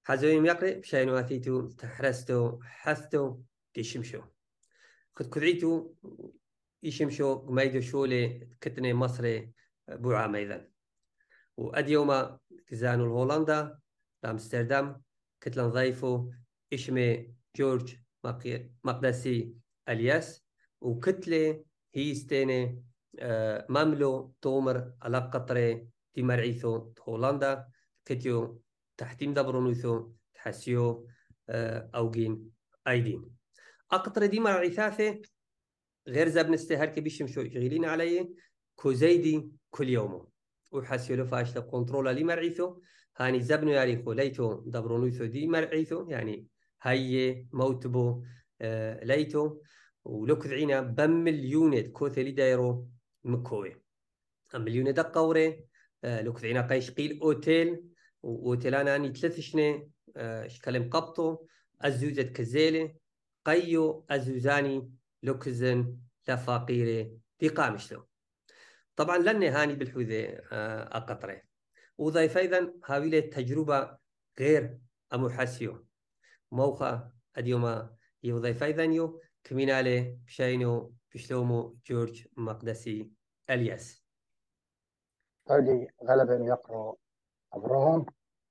حزويم يقري بشاين واثيتو تحرستو حثتو تيشمشو خد كذعيتو يشمشو قميدو شولي كتني مصري بوعام أيضا وأديوما كزانو الهولندا لأمستردام كتلن ضيفو إشمي جورج مقدسي الياس وكتلة هي ستيني مملو تومر على قطري دي مرعيثو هولندا كتيو تحتيم دبرونوثو تحسيو أوجين أيدين أقطر دي مرعيثاثي غير زبن استهر كبيش مشو يغيلين علي كوزيدي كل يوم وحسيو له فاشل كنترول لي مرعيثو هاني زبنو ياريخو ليتو دبرونوثو دي مرعيثو يعني هاي موتبو ليتو ولو كذعينا بمليونة كوثلي دايرو مكوي مليونة دقوري لو كذعينا قيش قيل أوتيل وأوتيلانا أني 3 سنين شكلم قبطو أزوزة كزيلة قيو أزوزاني لوكزن لفاقيري دي قامشلو طبعا لن هاني بالحوذة أقطره وضيف أيضا هاويلة تجربة غير أمحاسيو موخة أديوما يوضيف أيضا يو كمينالي بشاينو بشلومو جورج مقدسي الياس هذه غالبا يقرأ أبراهام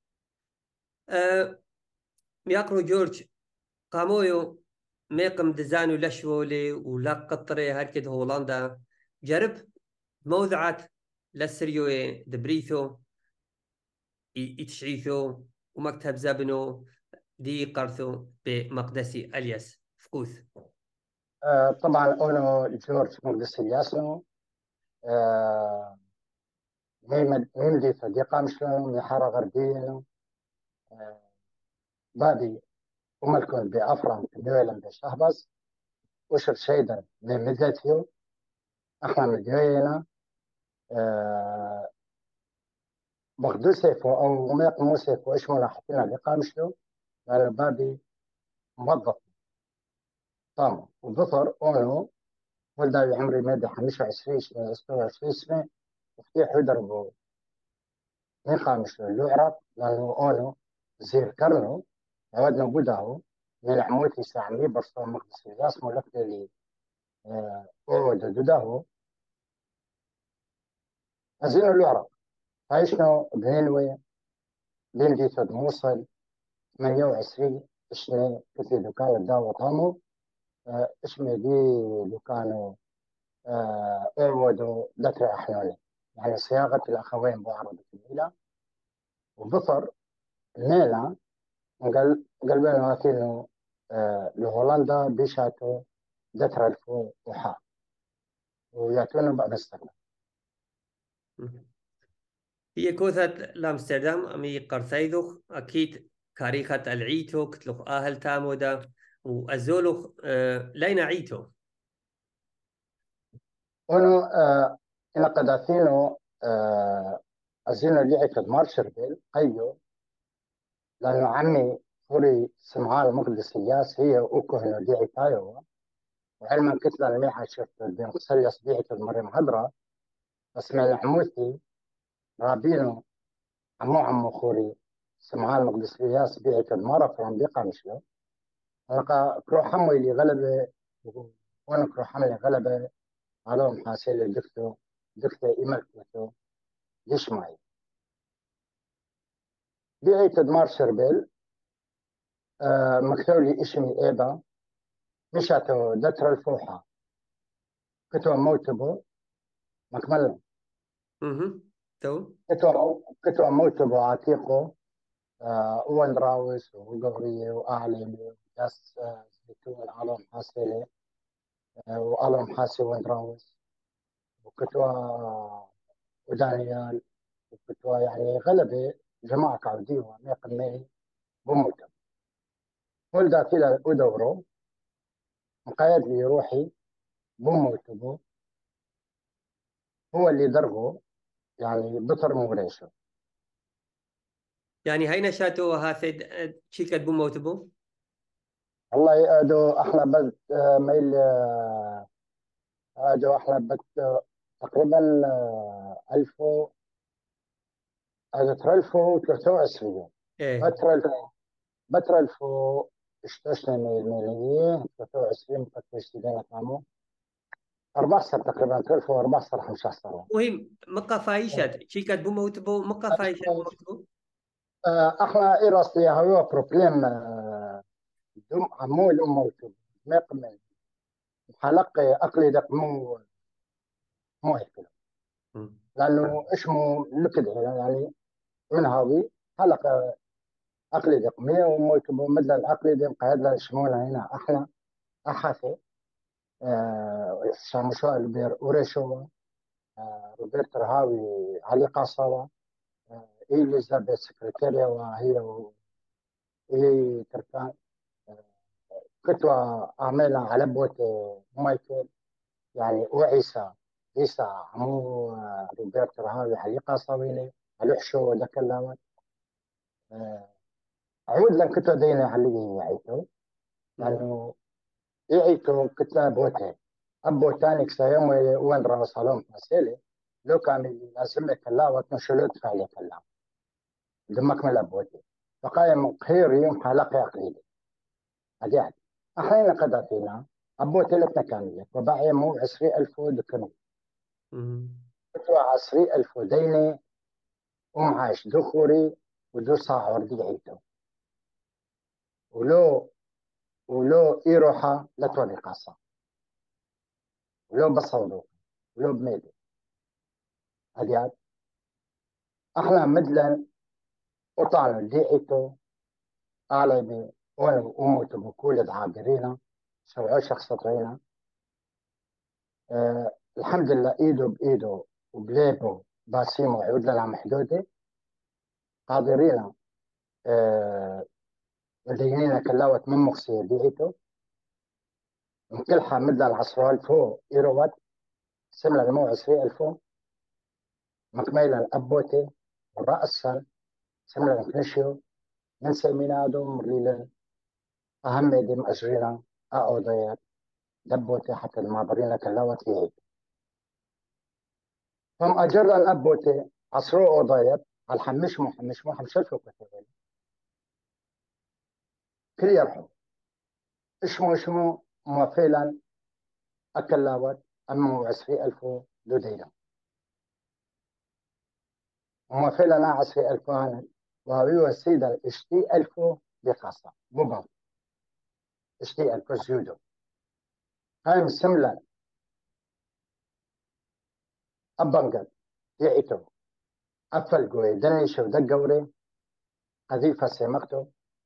يقرأ جورج قامويو ميقم دزانو لشولي ولا قطري هركد هولندا جرب موضعات لسريوي دبريثو يتشعيثو ومكتب زابنو دي قرثو بمقدسي الياس فكوث طبعا أنا جورج مقدس الياسو ميمدي صديقة مشلون محارة غربية بادي وملكون بأفرام دويلم بشهبز وشر شيدا من مدتيو احنا مدينا مقدسيفو او ميق موسيفو ايش ما راح فينا لقامشلو على بابي موظف طام وظفر اونو ولدا عمري مادة 25 26 سنة وفتيح يضربوا نقامشلو العراق لانه اونو زير كرنو عودنا بوداهو من عموتي ساعمي برصو مقدسي اسمه لك اللي اود دوداهو أزينو العراق هاي شنو بهنوي بين ديتود موصل 28 اشني كتي دكان الداو طامو اسمي دي دكانو اعودوا ذكر احياني يعني صياغة الاخوين بعرض الكبيرة وبصر ميلا قلبنا واكينو لهولندا بيشاتو ذكر الفو وحا وياتونا بعد استقلال هي كوثة لامستردام أمي قرثيذوخ أكيد كاريخة العيتو كتلوخ آهل تامودا وأزولوخ لين عيتو ونو إن قداثينو أزينو لعبة مارشرفيل أيو لأنه عمي فوري سمعان المقدس الياس هي أوكوهنو ديعي تايوا وعلما كتلا الميحة شفت بين قصرية ديعي المريم هدرة بس من عموتي رابينو عمو خوري سمعان المقدس الياس ديعي المرة فرام بيقا مشلو لقى كرو حمو اللي غلبة وانا كرو حمو غلبة علوم حاسيلي دكتو إيمالكوتو ليش معي ديعي مارشرفيل مكتولي اسمي إيضا مشاتو دتر الفوحة كتو موتبو مكمل تو كتو موتبو عتيقو وين راوس وقورية وأعلمي وجاس زيتون علوم حاسيلي وعلوم حاسي وين راوس وكتو ودانيال وكتو يعني غلبة جماعة كارديو ميقمي بموتب ولدا كلا ودورو مقايد لي روحي بموتبو هو اللي دربه يعني بطر مغريشو يعني هاي نشاتو هاثد شيكت بموتبو والله يأدو احنا بد ميل ادو احنا بد تقريبا 1000 1323 ايه فترة بتر الفو اشتشنا ميلية 23 فتش دينا كامو 14 تقريبا 14 15. مهم مقا فايشات شيكات بموتبو مقا فايشات بموتبو. احنا ايراسي هو بروبليم دم عمول موتب ما يقمن حلقة أقلي دق مو هيك، لأنه اسمه لكد يعني من هذه حلقة أقلي دق مية وموتب مثل الأقلي دق قاعد لنا اسمونا هنا احنا أحاثي شامشوا البير أوريشوا روبرت رهاوي علي قاصرة إليزابيث سكرتيريا وهي تركان كتوى أعملها على بوت مايكل يعني وعيسى عيسى عمو روبرت رهاوي علي قاصرة على حشو ذاك اللامات عود لن كتوى دينا علي يعيتو لأنه يعيتو كتوى بوته أبو تانيك سيوم وين راسلهم مسألة لو كان لازم يكلاوت نشلت فعلي كلاوت دمك من الأبوتي فقايم خير يوم حلقة عقيدة أجاد أحيانا قد فينا أبوتي لتنا كاملة وبعي مو 20,000 دكنو كتوا 20,000 ديني ومعاش دخوري ودو صاع وردي عيدو ولو إيروحا لتوني قاصة ولو بصورو ولو بميدو أجاد أحنا مدلن وطعنا ديعيتو أعلى وانا أموت بكل عابرين سبعة شخص طرينا الحمد لله إيده بإيده وبليبه باسيم وعود لنا محدودة قادرين مدينين كلاوت من مقصية بيعته من كل حامد العصر الفو إيروات سملا المو 20,000 مكميلا الأبوتي والرأسا سملا الكنشيو من سيمينادو مرليلا أهم ديم أجرينا أعوضيات دبوتي حتى المعبرين كلاوت فيه هم أجر الأبوتي عصرو أوضايات على حمش حمشلفو كتبين كل يرحم اسمه موفيلا أكلاوت أمو 20,000 لدينا موفيلا 20,000 هانا وهو السيدة 20,000 بخاصة بوبا 20,000 زيودو هاي مسملا أبنقل يعيتو أفل قوي دنيشو دقوري قذيفة سيمقتو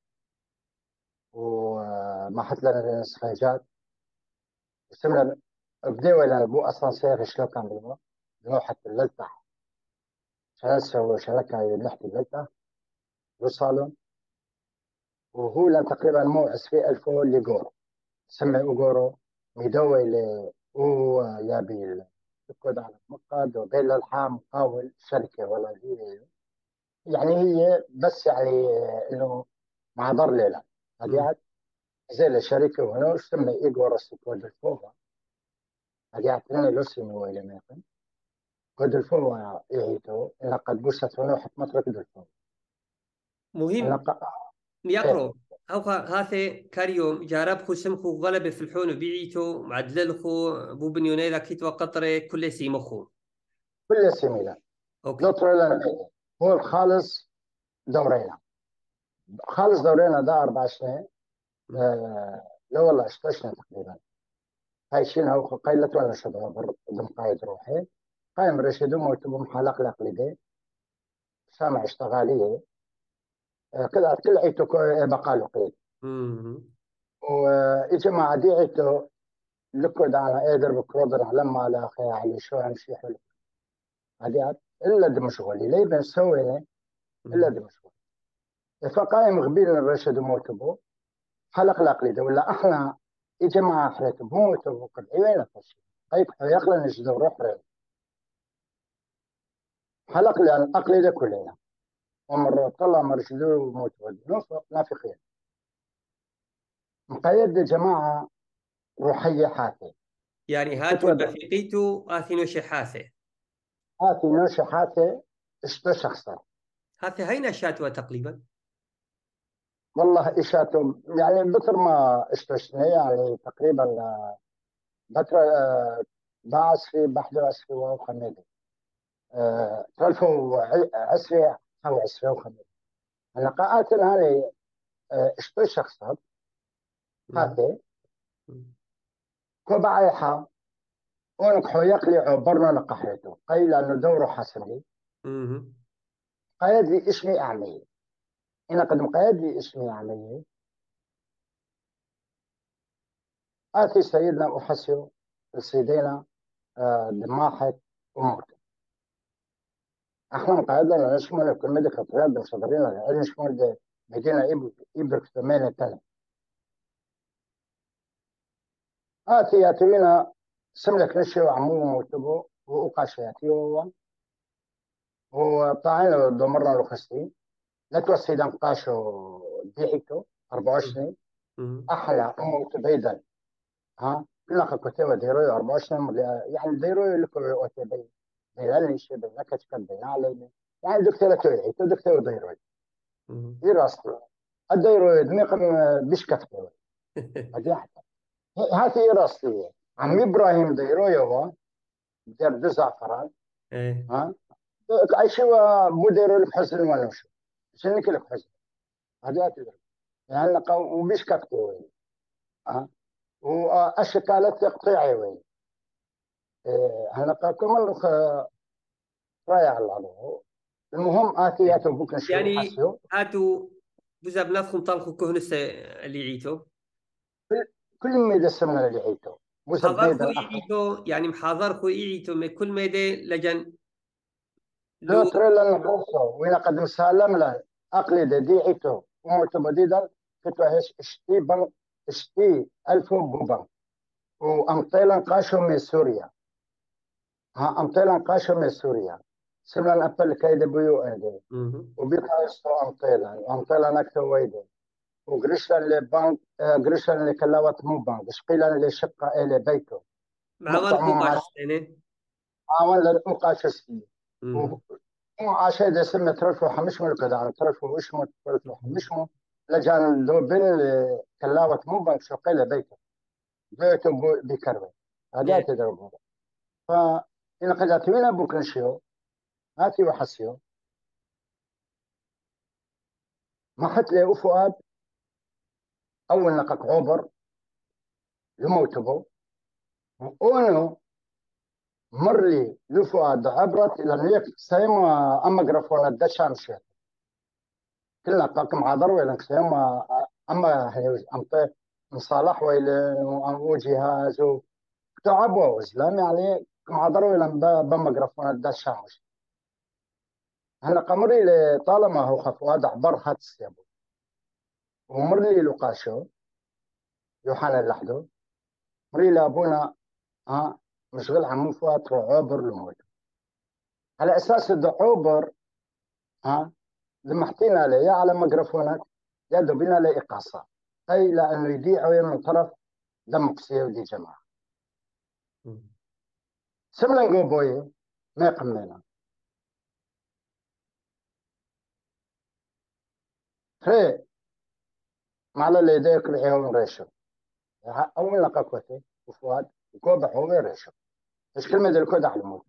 وما حط لنا السفنجات سملا بديو إلى بو أسانسير شلو كان بيبو لو حتى اللتح شلسة وشلكة نحكي اللتح وصالون وهو لان تقريبا مو 20,000 اللي جورو سمع أوغورو ميدوي ل يابي الكود على مقاد وبين الحام قاول شركة ولا هي يعني هي بس يعني إنه مع دار ليلة هذه زي الشركة وهنا سمع إيغورو سكود الفوضى هذه تنين لسمي ويلي ميقن كود الفوضى إيهيتو إن قد بوست هنا وحط مطرق الفوضى مهم يقرو أو هذا كاريوم جارب خو سمخو غلبة في الحون بيعيتو معدل خو بو بنيونيلا كيتوا قطرة كل سيمخو كل سيميلا أوكي لطر هو الخالص دورينا خالص دورينا ده 4 سنين لا والله 16 سنة تقريبا هاي شين هو قيلة ولا شباب ضم قايد روحي قايم رشيدو موتبهم حلق لقلدي سامع اشتغالية كذا كل عيتو بقالو قيد وإجا مع دي عيتو لكود على قادر بكرودر لما على أخي على شو أمشي حلو هذه إلا دي مشغولي ليه بنسوي إلا دي مشغولي فقايم غبيل الرشيدو موتبو حلق لقلدي ولا احنا يا جماعه حريت بموت وقد عيونا فشي هيك يقلن نجدو روح رين حلق لان اقلده كلنا ومرة طلع مرشدو موت ونصف نافقين مقيد يا جماعه روحيه حاثي يعني هاتو البفيقيتو آثينو شحاثة هاتي نوشي حاثي اشتو شخصا هاتي هاي نشاتوا تقريبا والله إشاتهم يعني بكر ما اشتشني يعني تقريبا بكر باعث في بحد عسري وخميدي تلفوا عسري أو عسري وخميدي اللقاءات هذه اشتو شخصات هاتي كوبعيحة ونكحو يقلعوا برنا لقحيته قيل أنه دوره حسني قيد لي اسمي أعمي إن قد مقيد لي اسمي أعمي آتي سيدنا أحسيو سيدنا دماحة وموت احنا مقعدنا نشمل كل مدى خطرات بصدرين نشمل ده مدينة إبرك ثمانية تاني ياتي لنا سملك نشي وعمو موتبو وأقاش ياتي وطاعنا دمرنا لخستين لا توسي دم قاشو ديحيتو 24 أحلى موت بيدا كلنا كتبة ديروي 24 يعني ديروي لكم وتبين بيلاني شيء بينك تكن بين علينا يعني دكتورة توي دكتور ديروي يراسل الديرويد ميقم بيشكفتوي هذه حتى هاتي يراسلي عم إبراهيم ديروي هو دير دو زعفران ها عايشوا مدير الحزن ونوشو شنك الحزن هذه هاتي يعني وبيشكفتوي واشكالات تقطيعي وين هلا كمان رايح الله المهم آتيات بكرة شو يعني حسيو هاتوا بوزا بناتكم طالخوا كهنسة اللي عيتو كل ما يدسمنا اللي عيتو بوزا حضر خو بنيدا أخ عيتو يعني محاضر خو عيتو من كل ميدة لجن لو لو ترى لنا قصة وين قد مسالم لنا أقلد دي عيتو ومتبديدا كتو هش اشتي ألف بوبا وأمطيلا قاشو من سوريا أمطيلا قاشو من سوريا سمنا أبل كيد بيو أندي وبيطلع يستو أمطيلا نكتو ويدي وقرشنا اللي بانك قرشنا اللي كلاوات مو بانك شقيلا اللي شقة إلى بيته مع مقطع والخو مو قاش معاش سنة ولا مقاش سكين وعشان إذا سمة ترفو حمش ملك ده ترفو وش مو ترفو حمش مو لجان دو بين كلاوات مو بانك شقيلا بيته بيته بكربة هذا تدربه فإن قد أتوينا بوكنشيو هاتي وحسيو ما حت لي وفؤاد أول نقك عبر يموتبو وأنه مر لي لفؤاد عبرت إلى نيك سيما أما جرافونا الدشان شيء كلنا طاقم عذر ولا سيما أما أمطي مصالح ولا وجهاز تعبوا إسلام يعني كم عذر ولا بما جرافونا الدشان شيء هلا قمري طالما هو خفواد عبر هات السيابو ومر لي لقاشو يوحنا اللحدو مري لابونا مشغل عمو فؤاد عبر لموت على أساس الدعوبر لمحتينا له يا على ميكروفونات يا دوبنا له إقاصة أي لأنه يضيعوا من طرف دم قصير ودي جماعة سملا قوبوي ما يقمنا فري معلا اللي يديك الحيوان ريشو أول لقاكوتي وفؤاد وكوبا حوغي ريشو إيش كلمة دي الكود على الموت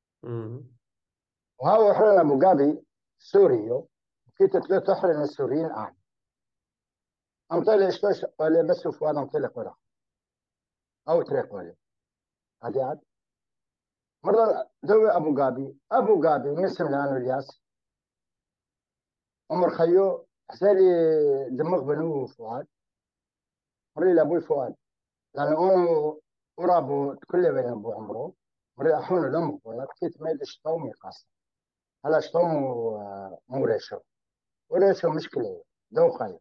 وهاو حرنا مقابي سوريو كي تتلو تحرن السوريين أعلى أمطلع إشتوش ولا بس وفؤاد أمطلع قرا أو تريق ولا هذه عاد مرة دوي أبو قابي مسلم لأنه الياس عمر خيو حسالي دماغ بنو فؤاد مري لأبوي فؤاد لأنه أنا ورابو كل بين أبو عمرو مري أحون لهم فؤاد كيت ما يدش طومي قاصة هلا شطومو مو ريشو وريشو مشكلة دو خيو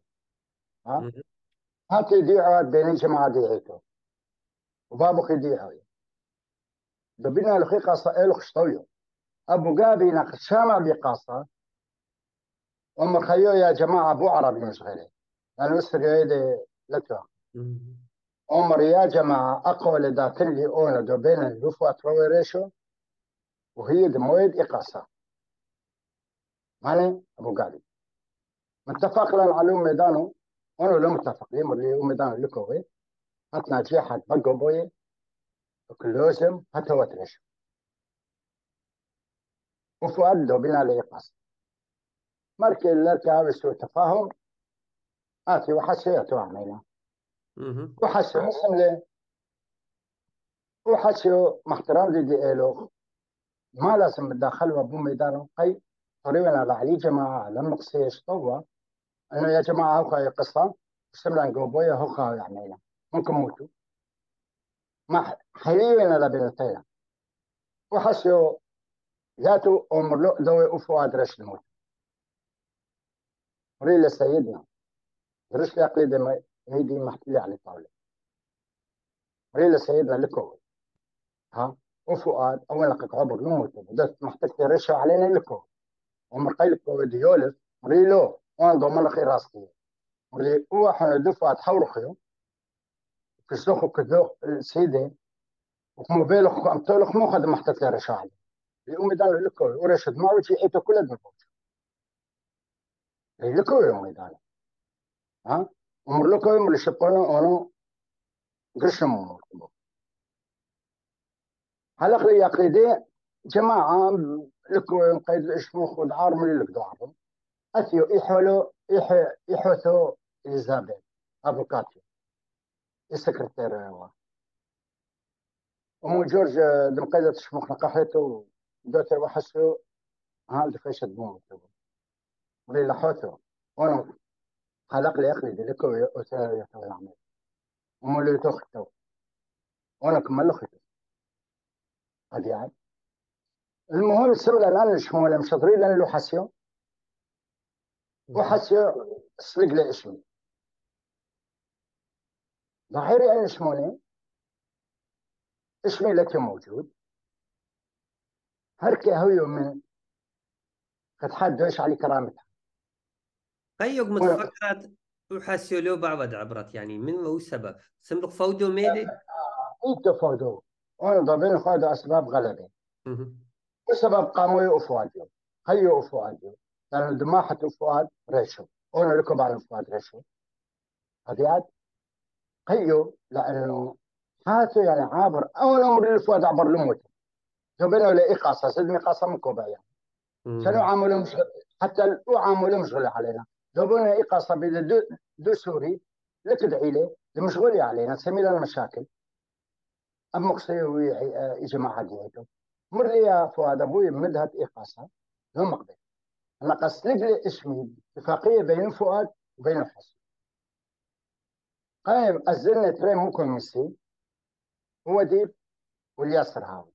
هاتي يديعوا بين جماعة ديعيتو وبابو يديعوا دبنا لخي قاصة إلو خشطويو أبو قابي ناقش شامع بقاصة عمر خيو يا جماعة أبو عربي مشغلين أنا وسر يدي لتوا عمر يا جماعة أقوى لذات اللي أونا دو بين اللوفة تروي ريشو وهي دمويد إقاصة ماني أبو قابي متفق لنا على ميدانو وانا لو متفقين اللي ميدانو لكوي هاتنا جيحة بقو بوي وكلوزم هتا وترش وفؤاد بنا ليقاس مركي لك عاوز سوء تفاهم آتي وحسي أتو عمينا وحسي مسلم لي وحسي محترم دي إلو ما لازم بالداخل وابو ميدانو قي طريقنا على علي جماعة لما قصيش طوة انه يا جماعة هوكا قصة سملا نقوبويا هوكا يعمينا ممكن موتوا ما حيونا لبنتينا وحسيو ذاته أمر له ذوي وفؤاد رش الموت ريل سيدنا رش عقيدة ما هيدي محتلي على الطاولة ريل سيدنا لكو ها وفؤاد أول لقك عبر نموت بدأت محتاج رشوا علينا لكو ومر قيلكو ديولف ريلو وأنا ضمن خير راسي ري وحنا دفعة حورخيو كسوخو كذوق سيدي وموبيلخ أمتولخ مو خد محتاج رشوا عليه يقوم يدار لكو ورشد ما وجه حيته كل الدنيا لكو يوم يدار ها ومر لكو يوم شبقنا أنا قرشم هلق لي يقيدي جماعة لكو قيد الشموخ ودعار من اللي دعارهم أثيو يحوثو إليزابيث أفوكاتيو السكرتير ومو جورج دم قيدة الشموخ نقاحيتو دوتر وحسو هالد فيش دموم ولي لحوثو وانا هلق لي يقيدي لكو يتو العمل ومو اللي تخطو وانا كمل خطو هذه يعني المهم السبب الآن الشمولة مشطرين لأن له حسيو وحسيو سلق لي اسمي ظاهري أن اسموني اسمي لك موجود هركي هويو من قد حد دوش علي كرامتها قيق متفكرات وحاسيو له بعض عبرات يعني من هو السبب سملق فودو ميدي إيتو فودو وانا ضبين خادوا أسباب غلبة وسبب قاموا أفواديو هيو أفواديو لأن دماحة أفواد ريشو وانا لكم على أفواد ريشو هذه هيو لأنه هاتو يعني عابر أول أمر الأفواد عبر لموت جبنا ولا إقاصة سدني قاصة من كوبا يعني شنو عاملوا مش حتى لو عاملوا مشغول علينا جابونا إقاصة بين دو سوري لا تدعي له مشغول علينا تسمي لنا المشاكل أم مقصي جماعة ديتو مر لي يا فؤاد أبوي مدهت إقاصة لو مقبل أنا قصدت لي اسمي اتفاقية بين فؤاد وبين حسن قايم أزلنا تري ممكن مسي هو ديب والياسر هاوي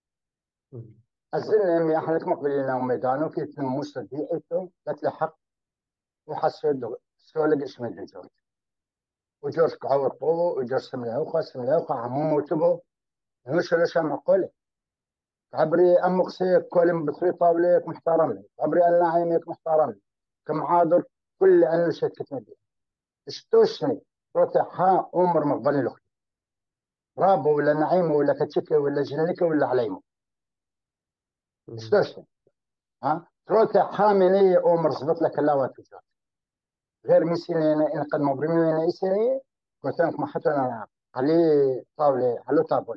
أزلنا يمي احنا مقبلين وميدانو في تنموس ديئتو لا تلحق وحسيت سولق اسمه جورج وجورج كعور طوبو وجورج سملاوخا عمومو تبو نوش لشا مقولة عبري أمك سيك كولم بطري طاوليك محترم لي عبري أنا عينيك محترم لي كم عادر كل أنا شكت مدي اشتوشني روتي حا عمر مقبل لخي رابو ولا نعيمو ولا كتشكي ولا جناليكي ولا عليمو اشتوشني ها روتي حامني عمر زبط لك اللاوات وجوه غير مسيني إن قد مبرمي أنا إسرائيل قلت لك ما حتى أنا عليه طاولة على طابل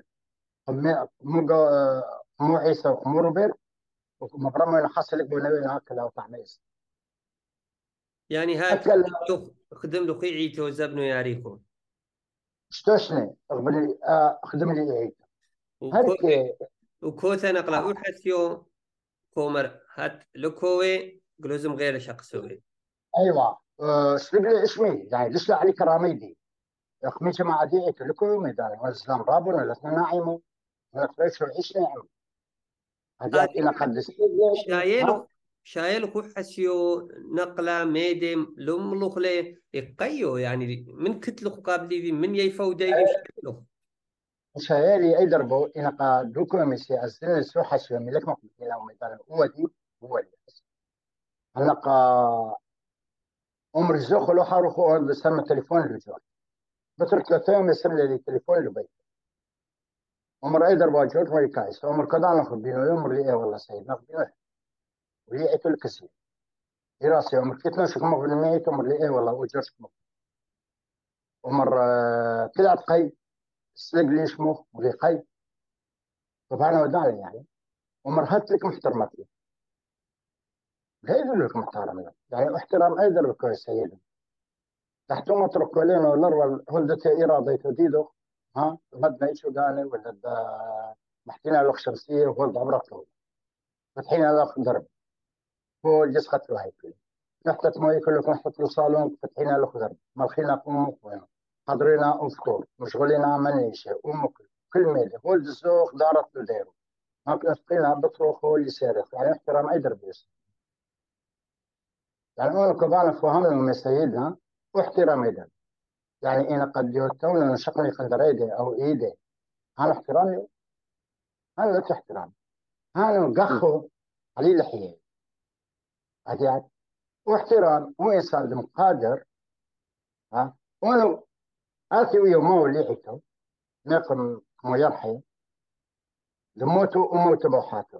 مو عيسى ومو روبرت ومبرمي أنا حصل لك بنوي هكذا وطعميس يعني هات خدم له قيعي توزبنو ياريكو اشتوشني أقبلي أخدم لي عيد وكوتا نقلا أحسيو كومر هات لكوي قلوزم غير شخصوي أيوة سلبلي اسمي يعني ليش علي كرامي دي خميسة مع ديعي لكوي ميدان والإسلام رابون ولا تناعمو ولا تريشو عيش نعم هذه إلى قد شايلو حسيو نقلة ميدم لم لخلي يقيو يعني من كتلو قابلي من يفو دايفي شايلو شايلي أي دربو إن قد دوكو ميسي أزلنا سو حسيو ملك مقبلين أو ميدان هو دي هو اللي هلقا عمر الزوخ لو حاروخو بسمى تليفون الرجال بترك ثلاثة يسمى لي تليفون لبيت عمر أي دربو جوت ما يكايس عمر كذا ناخذ بينه عمر لي إيه والله سيد ناخذ بينه وليه أكل كثير دراسة عمر كتنا شو كم بالمية عمر لي إيه والله وجرش كم عمر طلعت قي سلق ليش مو ولي قي طبعا وداني يعني عمر هات لك محترمات لي غير لك محترم يعني احترام أيضا لك يا سيدي تحت ما ترك لنا والنروى هلدة إرادة تديدو ها غدنا إيشو داني ولا محتينا لك شمسية وولد عبرت له فتحينا لك درب هو الجس قتلوا هاي كله نحتت موي كلكم نحتت صالون فتحينا له خضر مالخينا أمك وين حضرنا أفكار مشغولين منيشة أمك كل ميلة هو الزوق دارت لديرو ما كنا بطرق هو اللي سارق يعني احترام أي دربيس يعني أنا كبانا فهمنا من سيدنا واحترام أيضا يعني إن قد يتولى نشقني قدر إيدي أو إيدي هذا احترامي هذا لا احترام هذا قخو علي لحية هذه واحترام هو إنسان قادر ها وانا آتي ويا مو لحيته نقم ميرحي لموتو وموت بوحاته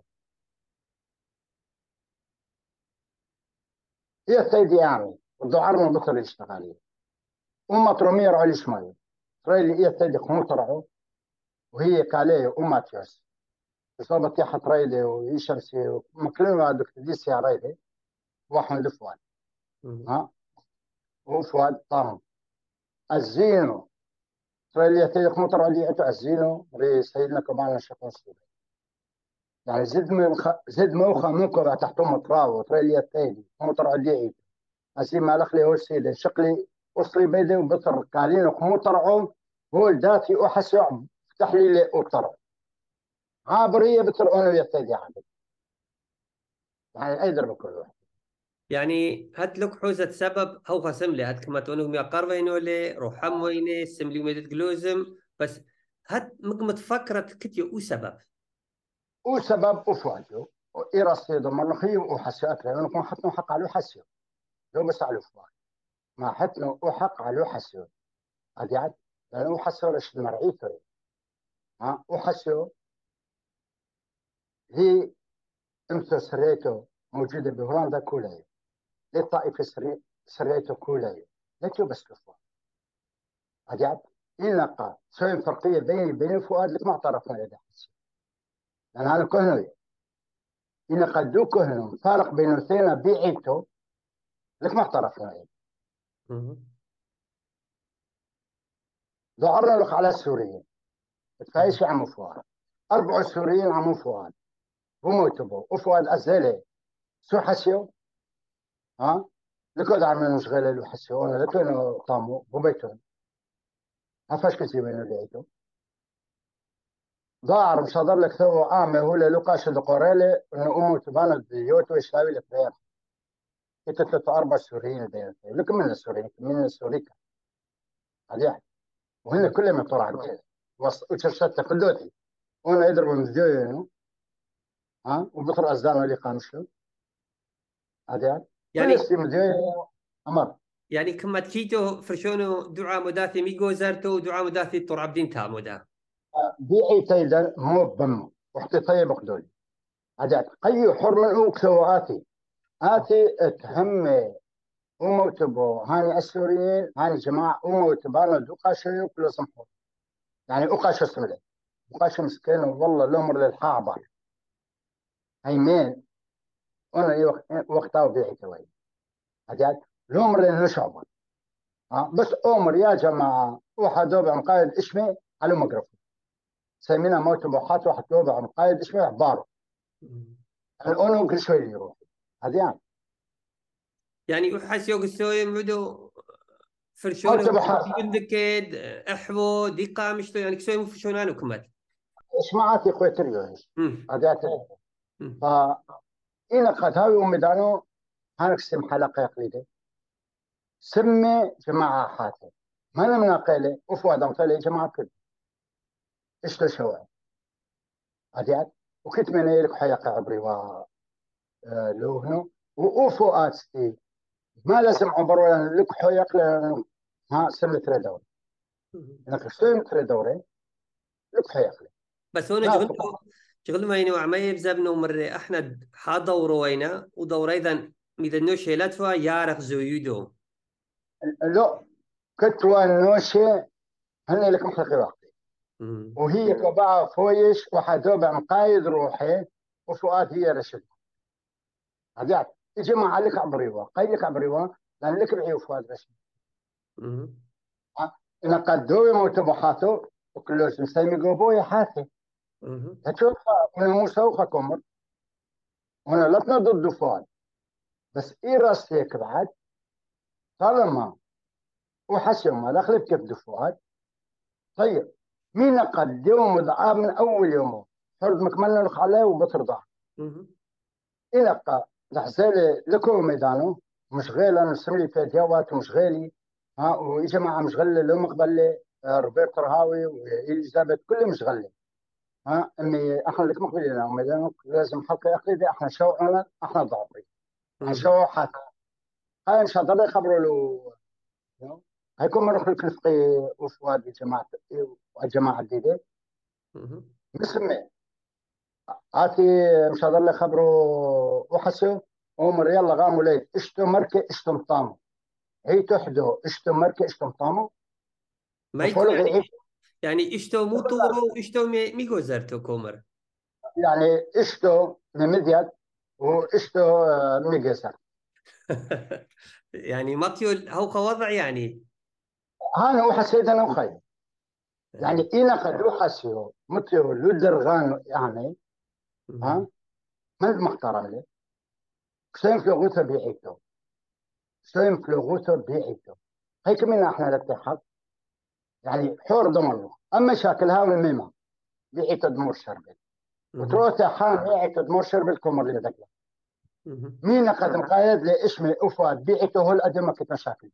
هي سيدي يعني الدعارنا بطل يشتغالي وما ترمير على شمال تريلي هي سيدي خموترعو وهي كاليه وما تيوس إصابة تيحة ريلي ويشمسي ومكلمة دكتور دي سياريلي واحد لفوان ها وفواد طهم الزينو تريلي سيدي خموترعو اللي أتو الزينو ري سيدنا كمان الشيخ مسلم يعني زد موخة منكرة تحتهم تراو تريلي سيدي خموترعو اللي أسي ما لخلي هو السيد شقلي وصلي بيدي وبطر قالين وخموترعو هو الداتي أحسع فتح لي أطرع عابرية بتر أنا ويا سيدي عابد يعني أي درب كل واحد يعني هات لك حوزة سبب هو قسم لي هات كما تقولوا يا قروينو لي روحم ويني سملي وميدت جلوزم بس هات مقمت فكرة كتير وسبب وسبب أفواجه إيراسي ضمن خيو وحسيات لأنه كون حطنا حق على حسيو لو بس على فواج ما حطنا وحق على حسيو هذه عاد لأنه حسيو ليش المرعيته ها وحسيو هي امتى سريته موجودة بهولندا كلها للطائفة سريته كلها لكن بس كفوا هذه عاد إنقا سوي فرقية بيني وبين فؤاد لك ما اعترفنا لدى حسيو لأن أنا كهنوي إن قد دو كهنو فارق بين الاثنين بيعيته لك ما اعترفنا لدى ظهرنا لك على السوريين تفايش عمو فؤاد 4 سوريين عمو فؤاد وموتبو وفؤاد أزالي سو حسيو ها لكو دعم من مشغلة لو حسيو أنا لكو إنه طامو وبيتون ما فاش كتير بينه بيعيتو ظاهر مصادر لك ثو عامة هو اللي لقاش القرالة إنه أمو تبانا بيوتو يشتاوي لك بيان إنت 3 4 سوريين بيان لكم من السوريين من السوريكا هذه وهن كلهم طلع عليه وشرشات تقدوتي وانا يضربوا من الزيو ها وبطر ازدان اللي قامشوا هذا كل يعني اسم الزيو امر يعني كما تكيتو فرشونو دعاء مداثي ميجو زارتو دعاء مداثي طور عبدين تامودا بيعي تيدا مو بم وحتى طيب قدولي هذا قي حر من اوكسواتي اتي تهم وموتبو هاني السوريين هاني جماعه وموتبانا دوقاشو كل سمحور يعني اوقاشو سمله اوقاشو مسكين والله الامر للحاضر هيمين وانا وقتها بيعي توي هذا الامر للشعب بس أمر يا جماعة واحد دوبع مقايد اسمي على مقرف سمينا موت بوحات واحد دوبع مقايد اسمي عبارة الأونو كل شوي يروح هذه يعني وحس يوق السوي مدو موت فرشونو بوحات يندكد احبو ديقا مشتو يعني كسوي مو فرشونانو كمات اسمعاتي خويتريو مم. هذه مم. إن قد هاوي ومدانو هانك سم حلقة يقليدي سمي جماعة حاتي ما لم قيلة وفوا دم قيلة جماعة كل إيش تشوى هذه وكنت من يلك حيقة عبري ولوهنو وأوفو آتستي ما لازم عبر ولا لك حيق لأنه ها سمة دوري انك سمة دوري لك حيق بس هنا لا شغل فقط شغل ما ينوع ما يبزبنو مرة احنا حا دورو وينا ودور ايضا إذا نوشي لاتفا يارخ زويدو لو كتوى نوشي هني لك محلقي وقتي وهي كبعة فويش وحدوبة مقايد روحي وفؤاد هي رشد هذا جماعة لك عبريوة قايد لك عبريوة لأن لك بعيو فؤاد رشد إن قدوي موتبحاته وكلوش نسيمي قوبوي حاتي هتشوف من موسى كمر وانا لا ضد فؤاد بس ايه راسيك بعد طالما وحسن ما دخلت كيف دفوات طيب مين قد يوم ضعاف من اول يوم فرد مكملنا لك عليه وبترضع الى لحزالي لكم ميدانه مش غير انا سملي في ديوات ومش غيري ها وجماعه مش غلي لو مقبل روبرت رهاوي واليزابيث كل مش غلي ها امي احنا لك مقبلين ميدانه لازم حلقه اخيره احنا شوعنا احنا ضعفي شو حتى هاي مش هضل يخبروا له هيكون مروح الكلفقي وفؤاد جماعة جديدة مسمى آتي مش هضل خبروا وحسوا عمر يلا غاموا ليت اشتو مركة اشتو مطامو هي تحدو اشتو مركة اشتو مطامو ما يكون يعني اشتو مو طورو اشتو ميغو زرتو كومر يعني اشتو ممديد واشتو ميجزر يعني ماتيو هو وضع يعني هانا هو حسيت انا وخي يعني إنا قد وحسيو متيو لودرغان يعني ها ما المحترم لي شايف في غوثة بيعيتو شايف في غوثة بيعيتو هيك منا احنا الاتحاد يعني حور ضمنه اما شاكل هاو الميمة بيعيتو دمور شربل وتروح تحان بيعيتو دمور شربل كومر لي دقلا مين قد مقايد لي اسمي افاد بيعيتو هو الادمة كت مشاكل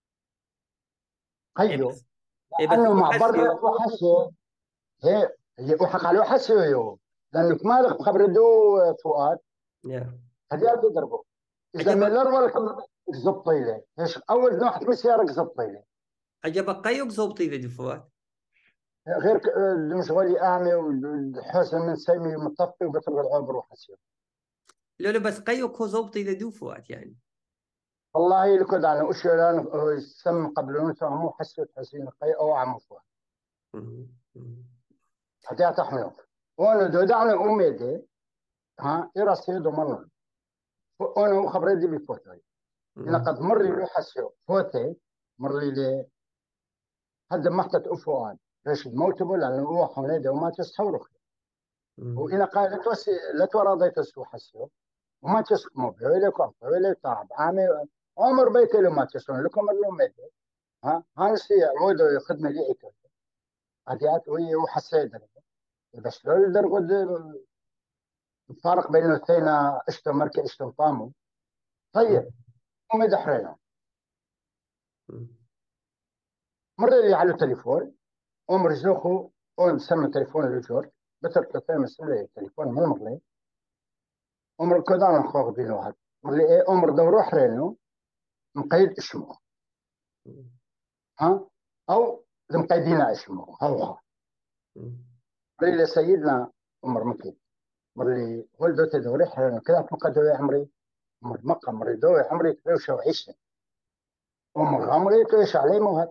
هيو بس لانه هو مع برا حسيو وحسي هي وحق عليه حسي لانه ما لك بخبر دو فؤاد هذه تضربه اذا ميلر ولا زبطي له ايش اول نوع مسيارك زبطي له عجبك قيوك زوبطي ذي فؤاد غير المشغولي اعمي والحسن من سيمي مطفي وبطل العبر وحسيب لولا بس قيوك هو زوبطي ذي دو فؤاد يعني والله لكد انا اشيلان سم قبل نوسا مو حسيت حسين قي او عم فؤاد حتى تحمل وانا دو دعنا اميدي ها يرسيدو مرة وانا خبري دي بفوتي لقد مر لي حسيب فوتي مر لي هذا محتت فؤاد ليش موتبل لانه هو حميده وما تستحورك وإن قال لا تورضيت سو حسيو وما تسكموا بيولك وبيولك تعب عامي عمر بيت له ما تسون لكم اليوم ميت ها هانسي عودوا خدمة لي إيكو هديات وهي وحسيت بس لو درجة الفارق بين الاثنين اشتو مركي اشتو طامو طيب هم يدحرينه مرة لي على التليفون عمر زوخو اون سمى تليفون الجور بتر 3 مسؤولية التليفون من مرلي عمر كودان خوخ بينو هاد مرلي ايه عمر دورو حرينو مقيد اسمه ها او مقيدين اسمه هوها مرلي سيدنا عمر مكي مرلي ولدو تدوري حرينو كذا مقدوي عمري عمر مقا مرلي دوي عمري تلوشة وعيشة عمر عمري تلوش عليه موهد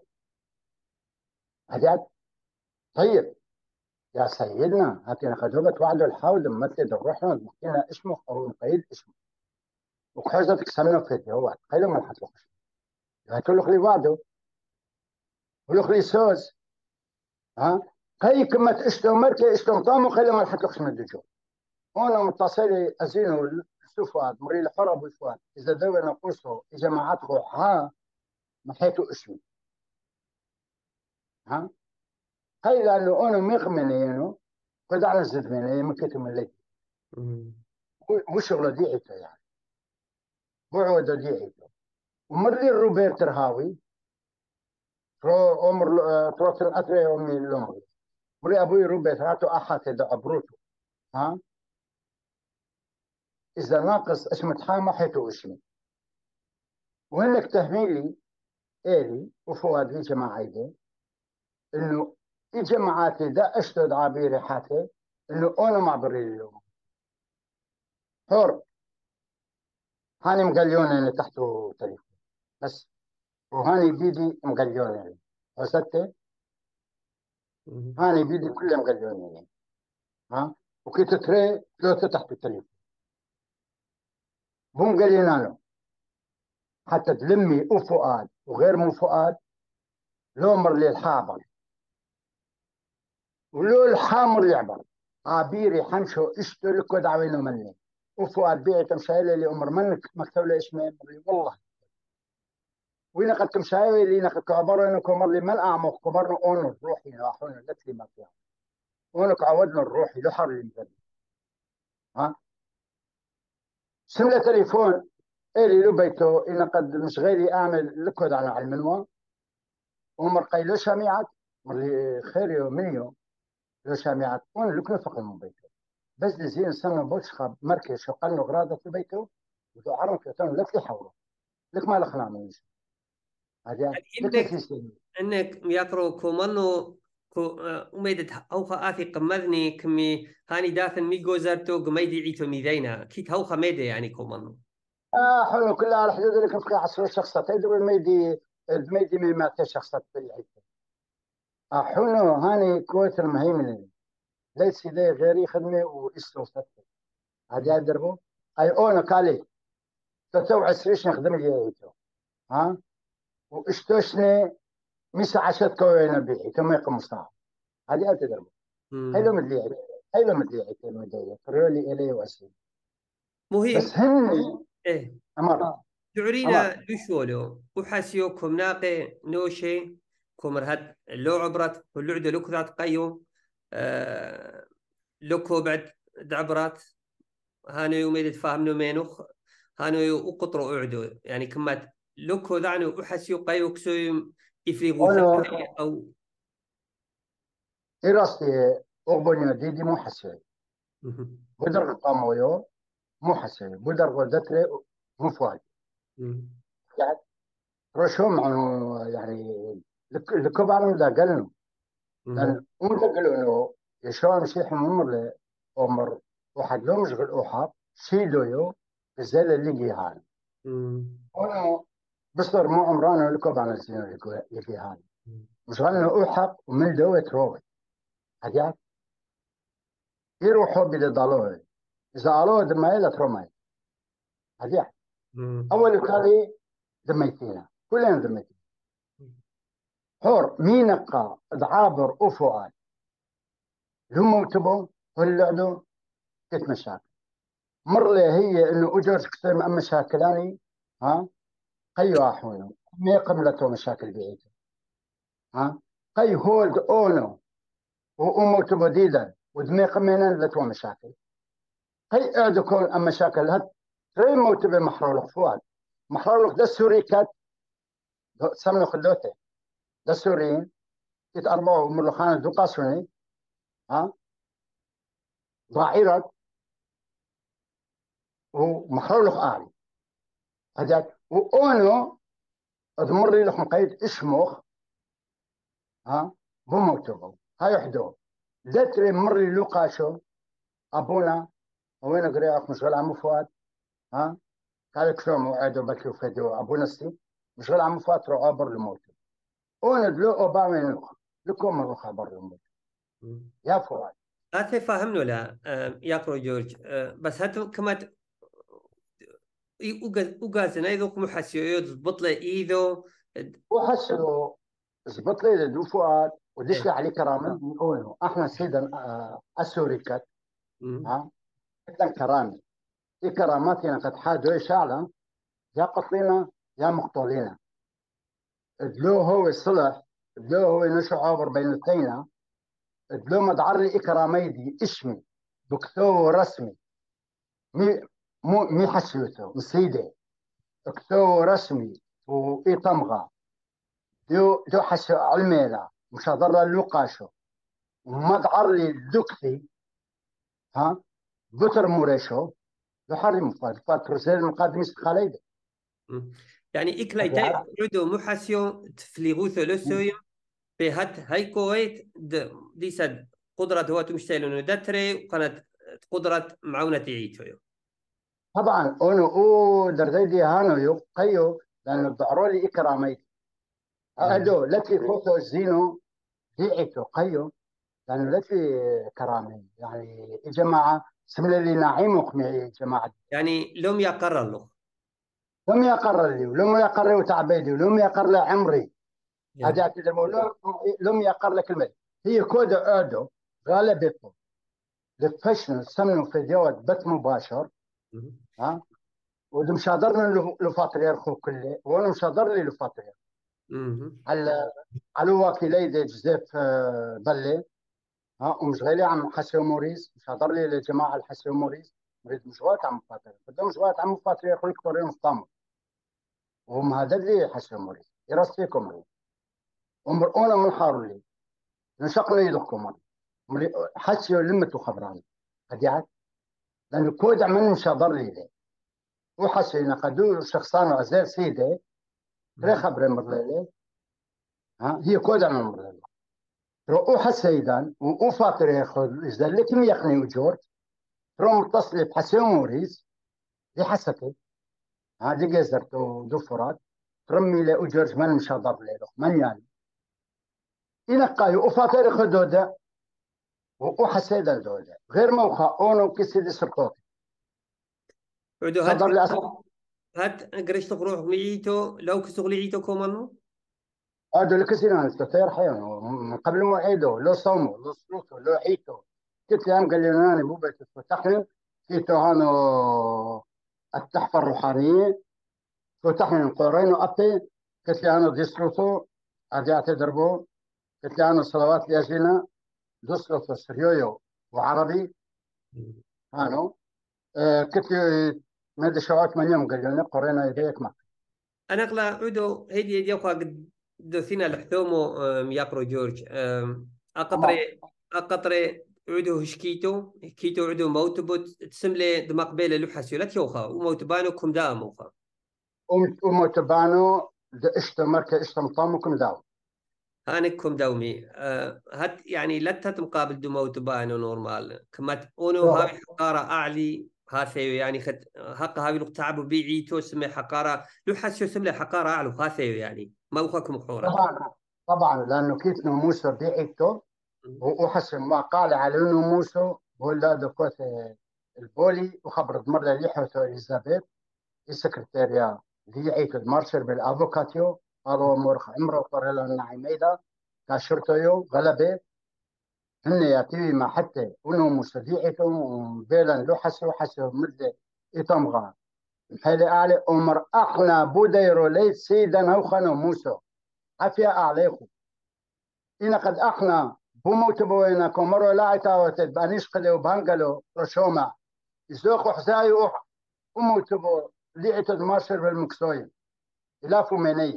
هديات طيب يا سيدنا هاتينا خدوبة وعدوا الحاول مثل دروحنا مقينا اسمه او مقيد اسمه وحوزتك سمنه في هو خيلو ما حتلوش هاتوا له خلي وعده ولخلي سوز ها هي كما اشتو مركي اشتو طامو خلي ما حتلوش من الدجو هنا متصلي ازينو السفاد مري الحرب والفؤاد اذا ذوي نقصه جماعته ها محيتو اسمي ها هي لانه انا مغمنينو قد على الزدمين هي مكتم من لي وشغله ديعته يعني وعوده ديعته ومري روبرت رهاوي رو عمر تروتن اتري امي لومري مري ابوي روبرت هاتو احات عبروتو ها اذا ناقص اسم تحامى حيتو اسمي وهنك تهميلي إيري وفؤاد في جماعة إنه في جماعات دا أشتد عبيري حاتي إنه أنا معبري اليوم حر هاني مقليونين تحته تليفون بس، وهاني بيدي مقليونين وصلت. هاني بيدي كلها مقليونين. ها، وكي تتري ثلاثة تحت التليفون هم قلينا له حتى تلمي وفؤاد وغير من فؤاد لو مر لي الحابر ولو الحامر يعبر عبيري حنشو اشترك ودعوينه مني وفؤاد بيعي تمشايلة اللي أمر منك مكتوب لي اسمي والله وين قد تمشايلة اللي نقد كعبر إنه كمر لي من أعمق كبرنا أونو روحي راحونا لك لي ما فيها أونو عودنا الروحي لحر اللي مجد. ها سملة تليفون إلي لو بيتو إن قد مش غيري أعمل لكود على المنوى ومر قيلو شامعات مر لي خيري ومنيو لو شامعات وأنا لك نفق من بيتو بس دي زين سنة بوشخة مركز شو قالنا غرادة في بيته ودو عرم كتون لك يحوره لك ما لخنا منيش هذا لك إنك يسيستم انك يقرو كومانو كو أميدة هوخا آثي قمذني كمي هاني داثن ميقو زرتو قميدي عيتو ميدينا كيت هوخا ميدة يعني كومانو. حلو كلها على حدود اللي كنت عصر الشخصة تدري الميدي ما شخصة في العيد. حلو هاني كويت المهيمن ليس لي غيري خدمة واستوصت هذا دربو أي أنا كالي تسوي عسريش نخدم لي عيتو. ها واشتوشني مش عشت كوينا بيحي كما يقوم مصطفى هذه أتدربو هيلو مدلي هيلو مدلي المدلي فريولي إلي وأسي مهم. بس هن إيه أمر تعرينا أمر لشولو وحاسيو كم ناقي نوشي كمر هاد اللو عبرت واللعدة لوك ذات قيو لوكو بعد دعبرات هانو يوم يتفاهم نومينوخ هانو وقطرو أعدو يعني كمات لوكو ذعنو وحاسيو قيو كسو يفريغو أنا ثاني أو إراستي أغبني ديدي مو حسي بدر قامويو مو حسي بدر غدتري مو فؤاد يعني رشوم عنو يعني لكبار دا قالنو لأن أنت قالوا إنه يشوع مسيح ممر عمر واحد لو مشغل أوحاب شيلو يو زال اللي جيهان أنا بصدر مو عمران لكبار الزين اللي جيهان مشغلنا أوحاب ومن دوت روي حاجات يروحوا بيضلوا إذا قالوا دمايلة ترمي هذه أول كاري دميتينا كلنا دميتينا حور مينقى ضعابر وفؤاد هم تبوا ولعدوا كت مشاكل مر لي هي إنه أجر كثير من مشاكلاني. ها قيوا أحونا ما قملته مشاكل بعيدة. ها قي هولد أونو وأمو تبوا ديدا ودمي قمينا لتو مشاكل قي أعدوا كون أم مشاكل هاد غير موتبه محرولك فؤاد محرولك ده السوري كات سمنو خلوته ده السوريين يتأربعوا ملوخان دو قاسوني. ها ضعيرك ومحرولك آلي هذاك وأونو أدمر لكم قيد اسمه. ها بموتبه هاي حدو لتري مر لي لوقاشو أبونا وين قريأك مشغل عمو فؤاد. ها قال لك شو موعده بكي وفدو أبونا ستي مشغل عمو فؤاد رو عبر الموت أوند لو أوباما ينوخ لكم مروخ عبر الموت يا فؤاد. هاتي فاهمنو لا ياكرو جورج بس هاتو كمات وقازنا إذا محسيو يضبط له إيدو وحسوا زبط لي دو فؤاد ودش لي عليه كرامه من أونه احنا سيدا السوريكات. ها جدا كرامه في كراماتنا قد حادوا شعلا يا قتلنا يا مقتولين دلو هو الصلح دلو هو نشو عابر بين الاثنين دلو مدعر لي إكراميدي اسمي دكتور رسمي مي مي حسيوته مسيدة دكتور رسمي وإيطمغا دو حسو علميلا مش هضر اللوقاشو مدعر لي دكتي. ها بطر موريشو دو حرم فاترسل المقادم استخاليده يعني إكلايتي عدو محسيو تفليغو ثلثويم بهت هاي كويت دي سد قدرة هو تمشتيلون دتري وكانت قدرة معونة عيتويو طبعا أنا أو درديدي هانو يقيو لأنه بعرولي إكرامي أدو لكي فوتو زينو ديعتو قيو لأنه لكي كرامي يعني جماعة سملي لي نعيم وقمعي جماعة يعني لم يقرر له لم يقرر لي ولم يقرر تعبيدي ولم يقرر له عمري يعني. هذا لم يقرر لك الملك هي كودة أدو غالبته لفشن سمنوا فيديوهات بث مباشر ها ودم شادرنا لفاتريرخو كله وانا مشادر لي لفاتريرخ على واكيلي دي جزيف بلي ها ومشغلي عم حسي موريس مشادر لي لجماعه الحسي موريس مريد مشوات عم فاتريرخ بدهم مشوات عم فاتريرخ الكبرين مصطمر وهم هذا اللي حسي موريس يرسيكم لي ومرؤونا من حار لي نشق لي يدكم حسي لمتو خبراني هديعت لانه كودع من مشادر لي وحسينا قدو شخصان عزيز سيدي لا خبر مرليلي ها هي كودع من مرليلي رو حسيدان وفاطر ياخذ إذا لكم يقني وجورج رو متصل بحسين موريس دي حسكي ها دي جزرت ودفرات ترمي لي وجورج من مشاضر لي من يعني ينقاي وفاطر ياخذ دودا وحسيدان دودا غير موخا اونو كسيدي سرطوتي عدو صدر لي اصلا هات قريش تخروح ميتو لو كسغليتو كومانو هذا اللي كسينا نستطير حيانو من قبل ما عيدو لو صومو لو سلوتو لو عيتو قلت لهم قال لي انا مو بيت فتحني كيتو هانو التحفه الروحانيه فتحني القرين وابي قلت لي انا دي سلوتو رجعت دربو قلت لي انا صلوات لاجلنا دسلوتو سريويو وعربي هانو قلت لي مدى شوات من يوم قال لي قرينا يديك معك انا اقلا عدو هيدي يوقع قد دوثينا لحثومو يقرو جورج اقطري عدو هشكيتو كيتو عدو موتبوت تسملي دماغ بيلا لوحاسيو لا تيوخا وموتبانو كم داموخا ومتبانو اشتا مركز اشتا مطامكم داو هانكم دومي هات يعني لا تتمقابل دو موتبانو نورمال كما اونو هاي حقارة اعلي هاثيو يعني حق هاي لو تعبوا بيعي تو سمي حقارة لو حسيو سمي حقارة اعلو هاثيو يعني ما وخاكم حورة طبعا لانه كيف موسى بيعته وحسن ما قال على انه موسى ولا دكوت البولي وخبرت مره اللي حوته اليزابيث السكرتيريا اللي عيت المارشر بالافوكاتيو قالوا مرخ عمره قرر لنا عميده كاشرتيو غلبه هن ياتي ما حتى انه مستديعته وبيلا لو حسوا مده يتمغى محيلي اعلى عمر احنا بوديرو ليت سيدا هوخنا موسى عافيه عليكم إن قد أحنا بموت بوينا كمرو لا تعوتت بانيش قلو بانجلو رشوما يزوق حزاي وموت بو ليعت المارشر بالمكسوين إلا فمينية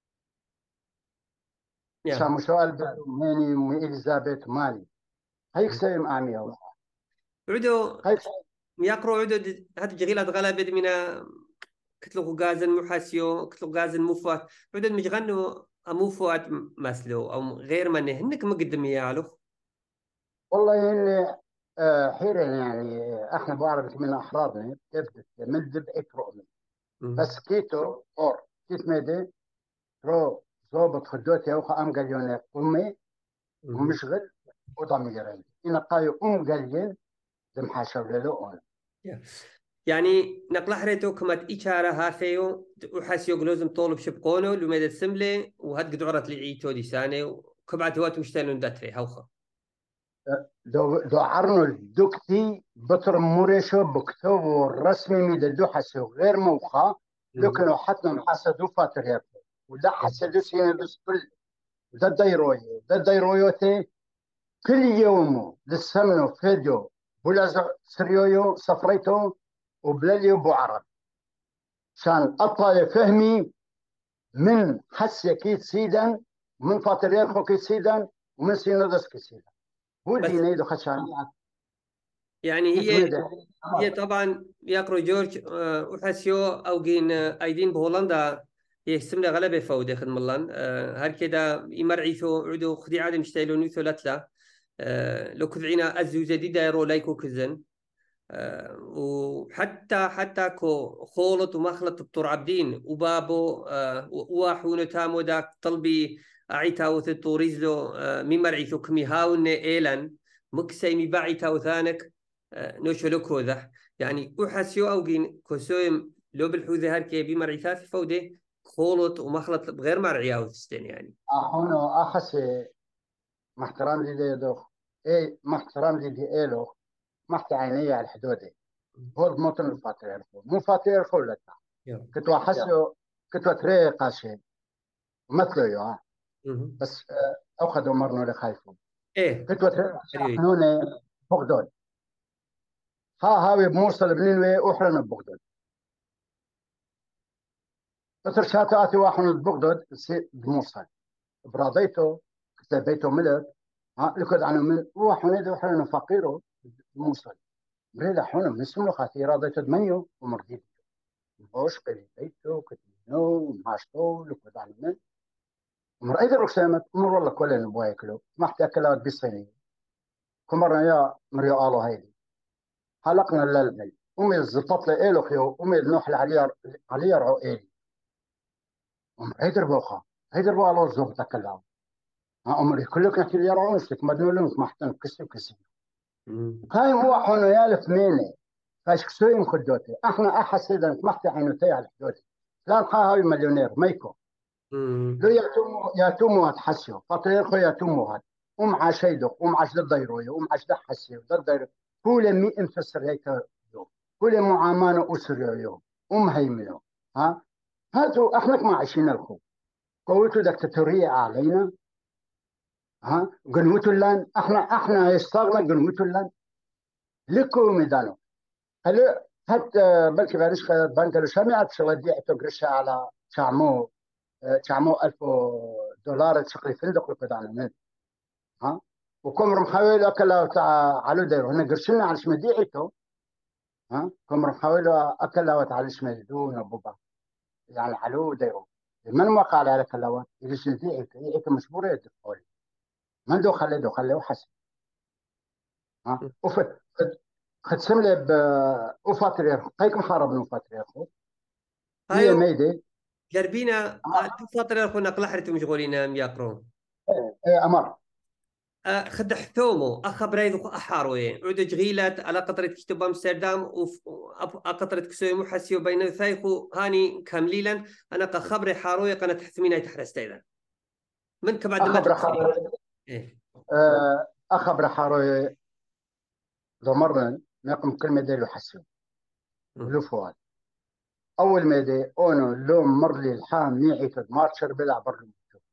شام سؤال ميني وإليزابيث مالي هيك سيم آمي عدو يقرو عدو هاد جغيلة غلبت من كتلو غازن محاسيو كتلو غازن مفات عدو مجغنو مفات مسلو أو غير منه هنك مقدم يالو والله إني حيرا يعني احنا بعرف من احرارنا كيف من دبعك رؤمن بس كيتو اور كيت ميدي رو ضابط خدوتي او ام قاليون امي ومشغل وضميرين ان قايو قالين دم حاشر له يعني نقل حريتو كمات إشارة هاثيو وحاسيو قلوزم طولب شبقونو لمدى السملة وهاد قد عرت لعيتو دي سانة وكبعت وقت مشتالون داتري هوخا دو عرنو دوكتي بطر موريشو بكتوبو الرسمي ميدا دو حسو غير موخا لكنو حتى محاسدو فاتر ودا حسدو سينا بس كل دا دايرويوتي كل يوم للسمنو فيديو بولا سريويو سفريتو وبلاليو بو عرب شان أطلع فهمي من حسي كيت سيدان من فاتريرخو كيت سيدان ومن سينودس كيت سيدان هو ديني دو خشانيات يعني هي طبعا يقرو جورج وحسيو او جين ايدين بهولندا يسمنا غلبة فودي خدم الله هر كده يمرعيثو عدو خدي عادم يشتايلون يثو لتلا لو كذعينا أزو جديدة يرو لايكو كزن وحتى كو خولط ومخلط الطور عبدين وبابو وواحونو تامو داك طلبي أعيتاو ثتوريزلو ممرعيثو كمي هاون إيلان مكسي مباعيتاو ثانك نوشلوكو ذا يعني أحسيو أوجين كوسويم لو بالحوذة هاركي بمرعيثات فودي خولط ومخلط بغير مرعياو تستين يعني هنا أحس مع احترام لي دوخ إيه مع احترام لي إيلو مع عيني على الحدود هو الموطن الفاتر مو فاتر خلت كنت أحسه كنت أتري قاشي مثله يا بس أخذوا مرنا لخايفون إيه كنت أتري حنون بغداد هاوي بموصل بنينوي وحرنا ببغداد أترشات آتي واحد ببغداد بموصل براديته كتب بيته ملك لكد عنه من وحنا ذو حنا فقيره بموصل بريد حنا من اسمه خاطي راديته دميو ومرديد بوش قلي بيته كتبينو ماشتو لكد عنه من مرأيد الرسامة مر والله كل نبغى ياكلوا ما احتاج بالصينية كمرنا يا مريو آلو هيدي حلقنا الليل أمي الزبط لي إيلو خيو أمي النوح علي رعو إيلي هيدر بوخا هيدر بو الله زوج تكلم عمري كلك نحكي لي رعو نسلك مدنو لنك محتن كسي كسي هاي هو حنو يالف ميني فاش كسوي مخدوتي احنا احس اذا محتي عينوتي على حدودي لا نخا هاي مليونير مايكو لو ياتومو هتحسيو فطير خو ياتومو هات ومع شيدو ومع شد ديروي ومع شد حسيو ضد ديرو كل مي انفسر هيك يوم كل معامانه اسر يوم هيمنو ها هاتو احنا ما عايشين الخو قوتو دكتاتورية علينا ها قنوتو لان احنا يستغنى قنوتو لان لكو ميدانو هلا حتى بلكي بعرفش بنك الشامعة شغلة دي اعتبرشها على شعمو 1000 دولار تشقي فندق لقد ها وكم محاول اكل تاع علو ديرو هنا قرشنا على شمديعته ها كم محاول اكل على شمدون بوبا يعني علو ديرو من ما قال على كلاوات اللي شمديعته هيك مشبوره يدخل من دو خليه وحسن ها ختسم لي وفاترير هيك محارب من فاترير هي هايو ميدي جربينا فترة كنا قلحرت مشغولين ياقرون امر خد حثومو أخبريدو أحاروي عود جغيلات على قطرة كتب أمستردام قطرة كسوي محسيو بين ثايخو هاني كامليلا أنا كخبري حاروي قناة حثمينة تحرست أيضا من كبعد ما اخبر تحسري حاروي إيه اخبر حاروي ضمرنا نقم كلمه ديلو حسو ولو فؤاد اول ما دي اونو لوم مرلي الحام نيعي في مارشر بلا برلو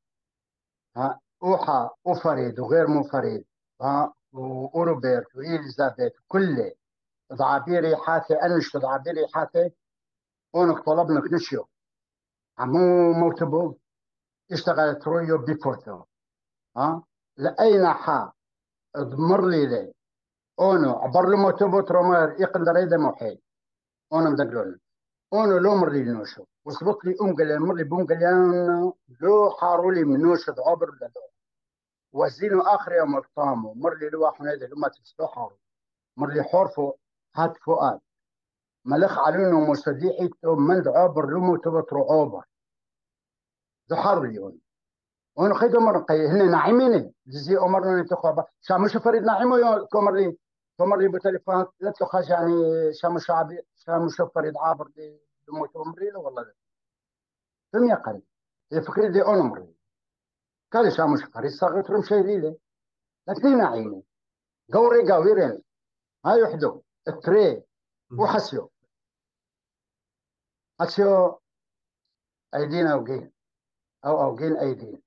ها اوحى وفريد وغير منفرد ها وروبرت واليزابيث كله ضعابيري حاتي انش ضعابيري حاتي اونك طلبنا كنشيو عمو موتبو اشتغلت رويو بيكوتو ها لأين حا ضمر لي اونو عبر له موتبو ترومير يقدر يدا موحي اونو مدقلون اونو لو مرلي نوشو وصبت لي قال مرلي قال لو حاروا لي من نوشو عبر وزينو اخر يوم الطامو مرلي لو حنيد لما تسلو حارو مرلي حورفو هات فؤاد ملخ علينا مصديقي من عبر لمو تبطرو عبر ذو حر اليوم وانا خيدو مر قي هنا ناعمين زي امرنا انتخابات شامش فريد ناعمو يو كمرلي بتليفون لا تخاش يعني شامش فريد عابر دي لمو تمري له والله ثم يقري فكري دي انا مري قال شامش فريد صغير رمشي لي لكن ناعمين قوري قاويرين هاي وحده التري وحسيو حسيو ايدينا وقين او قين ايدين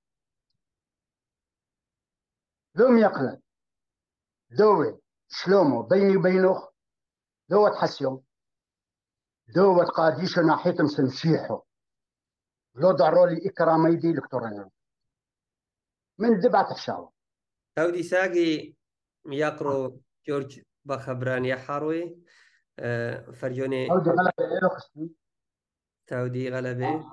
ذوم يقلن دوت شلومو بيني وبينه دوت حسيو دوت قاديشو ناحيتهم سمشيحو لو ضرولي إكرامي دي لكتورنا من دبعة الشاوة تودي ساقي ياقرو جورج بخبران يا حاروي فرجوني هودي غلبة إلو خصني تودي غلبة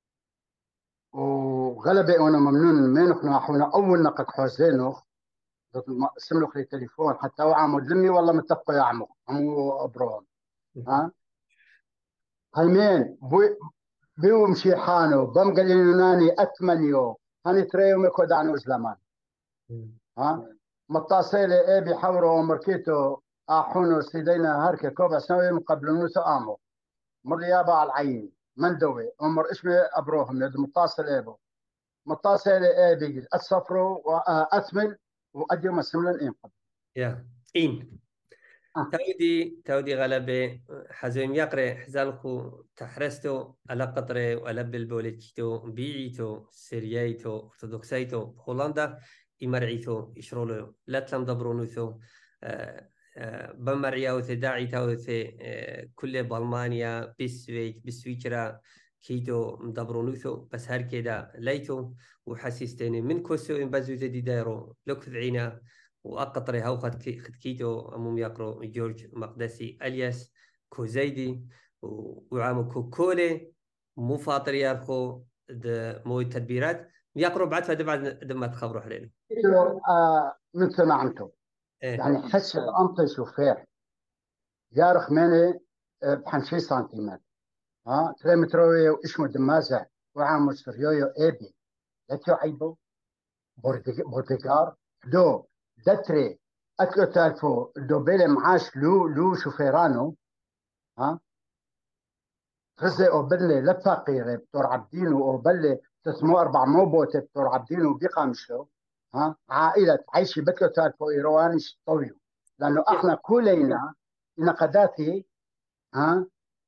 وغلبة أنا ممنون منك نحونا أول نقد حوزينه سملك لي تليفون حتى وعمو دلمي والله متفقوا يا عمو ابروهم. ها هيمين بيو مشيحانو بم قليل ناني اتمنيو هاني تريو ميكو دعنو زلمان. ها متصيلة ايه بيحوروا مركيتو احونو سيدينا هركي كوبا سنوي مقبل نوسو امو مر يابا على العين مندوي عمر اسمي ابروهم يد متصل ايبو متصل ايه بيجي السفرو واثمن وادي مسملن ايه قبل يا إن تودي غلبة حزوم يقرأ حزالكو تحرستو على قطرة ولا بالبوليتشتو بيعيتو سريايتو أرثوذكسيتو هولندا إمرعيتو إشرولو لا تلم دبرونوثو بمرعياو داعي تاوثي كل بالمانيا بسويترا كيتو مدبرونوثو بس هر كده ليتو وحسيستيني من كوسو إن بزو زدي دايرو لوك ذعينا وأقطري هاو خد كيتو أموم يقرو جورج مقدسي ألياس كوزيدي وعامو كوكولي مو فاطر يارخو مو التدبيرات يقرو بعد فدبعد ما تخبروا حلينا من سمعتو إيه. يعني حس الأنطي شوفير يارخ مني بحنشي سنتيمتر ها تري متروي واسمه دمازع وعامو سريويو ايبي لا تعيبو بورتيكار دو دتري اكلو تالفو دو بيلي معاش لو شوفيرانو ها غزي او بلي لا فقير بتور عبدينو او بلي 300 بوت بتور عبدينو بقامشو ها عائلة عايشي بتلو تالفو ايروانش طويو لانه احنا كلنا نقداتي ها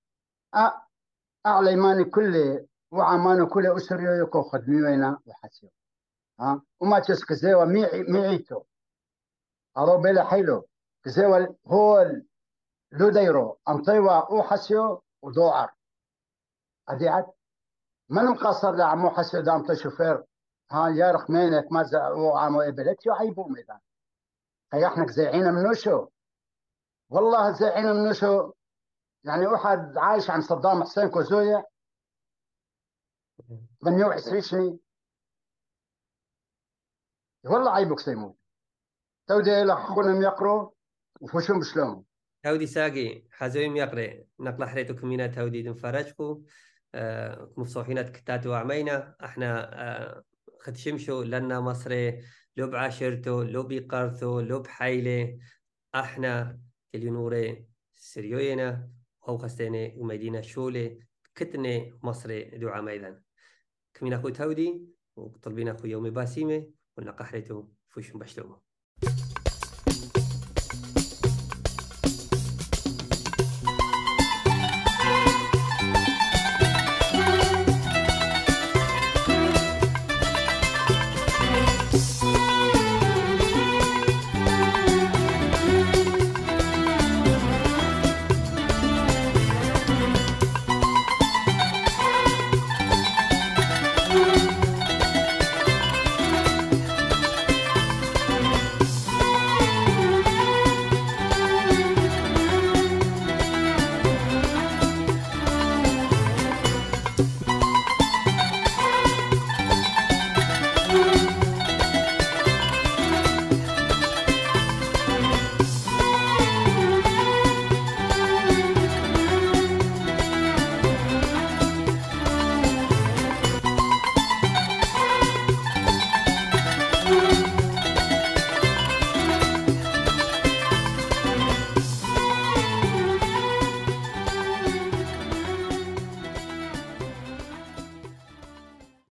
اعلى ماني كل وعمانو كل اسريو يكو خدميوينا وحسيو ها وما تسكزيوا ميعيتو أرو بلا حيلو كزيوا هو لو دايرو أمطيوا أو حسيو ودوعر أديعت من مقصر لعمو حسيو دام تشوفير ها يا رخمينك ما زعو عمو إبلت يعيبو ميدان هي احنا زيعين منوشو والله زيعين منوشو يعني واحد عايش عن صدام حسين كوزويا 28 سنة والله عيبك سيموت تودي لخونهم يقروا وفوشهم بشلوم تودي ساقي حزويم يقرأ نقل حريتو كمينة تودي دم فرجكو مفصوحينات كتاتو وعمينا احنا ختشمشو لنا مصري لو بعاشرتو لو بقارثو لو بحيلة احنا تلينوري سريوينا او خستيني ومدينة شولي كتني مصري دو عميدا كمينة خو تودي وطلبين اخو يومي باسيمي ونقل حريتو فوشم بشلومو